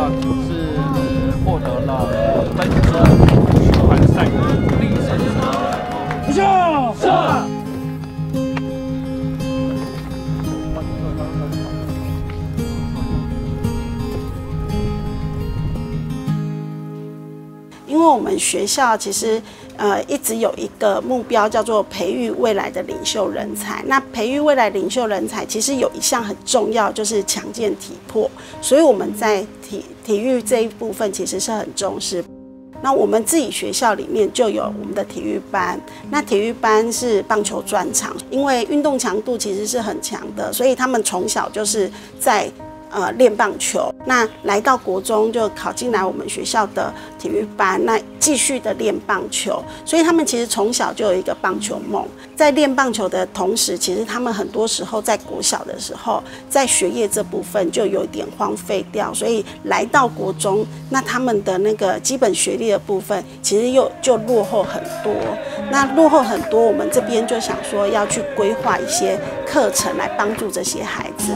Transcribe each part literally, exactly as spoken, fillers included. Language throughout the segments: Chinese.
校是获得了分组循环赛的历史成绩。 上上。 因为我们学校其实呃一直有一个目标叫做培育未来的领袖人才。那培育未来领袖人才，其实有一项很重要，就是强健体魄。所以我们在体体育这一部分其实是很重视。那我们自己学校里面就有我们的体育班，那体育班是棒球专长，因为运动强度其实是很强的，所以他们从小就是在呃练棒球。那来到国中就考进来我们学校的体育班，那继续的练棒球，所以他们其实从小就有一个棒球梦。在练棒球的同时，其实他们很多时候在国小的时候，在学业这部分就有点荒废掉，所以来到国中，那他们的那个基本学历的部分，其实又就落后很多。那落后很多，我们这边就想说要去规划一些课程来帮助这些孩子。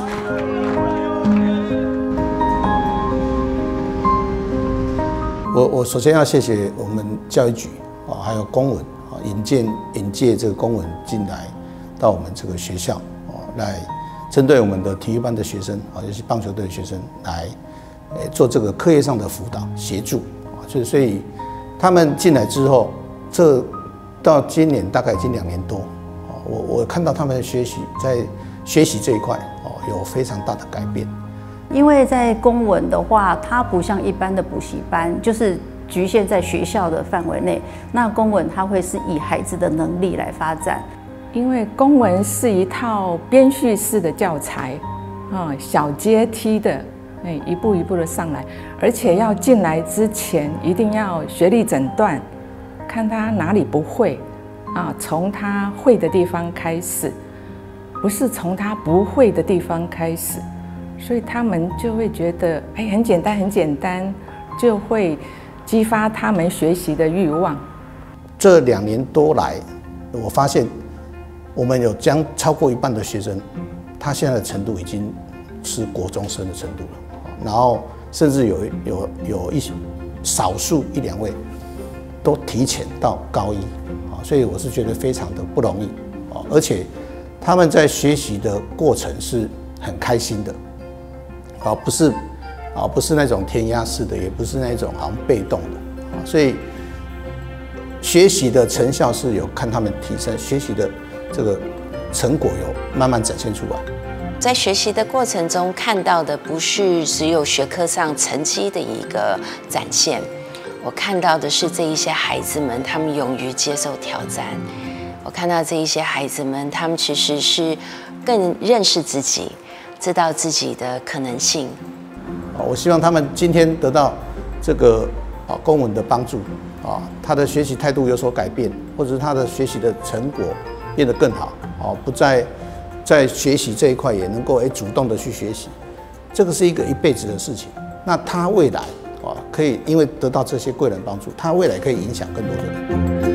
我我首先要谢谢我们教育局啊，还有公文啊，引荐引介这个公文进来到我们这个学校啊，来针对我们的体育班的学生啊，尤其棒球队的学生来诶做这个课业上的辅导协助啊，所以所以他们进来之后，这到今年大概已经两年多啊，我我看到他们学习在学习这一块哦有非常大的改变。 因为在公文的话，它不像一般的补习班，就是局限在学校的范围内。那公文它会是以孩子的能力来发展， 因为公文是一套编序式的教材，啊，小阶梯的，哎，一步一步的上来，而且要进来之前一定要学历诊断，看他哪里不会，啊，从他会的地方开始，不是从他不会的地方开始。所以他们就会觉得，哎，很简单，很简单，就会激发他们学习的欲望。 这两年多来，我发现我们有将超过一半的学生，他现在的程度已经是国中生的程度了，然后甚至有有有一少数一两位都提前到高一，啊，所以我是觉得非常的不容易，啊，而且他们在学习的过程是很开心的。啊，不是，啊，不是那种填鸭式的，也不是那种好像被动的，啊，所以学习的成效是有看他们提升，学习的这个成果有慢慢展现出来。 在学习的过程中看到的不是只有学科上成绩的一个展现，我看到的是这一些孩子们，他们勇于接受挑战。我看到这一些孩子们，他们其实是更认识自己。知道自己的可能性。 我希望他们今天得到这个啊公文的帮助啊，他的学习态度有所改变，或者是他的学习的成果变得更好啊，不再在学习这一块也能够哎主动的去学习，这个是一个一辈子的事情。那他未来啊可以因为得到这些贵人帮助，他未来可以影响更多的人。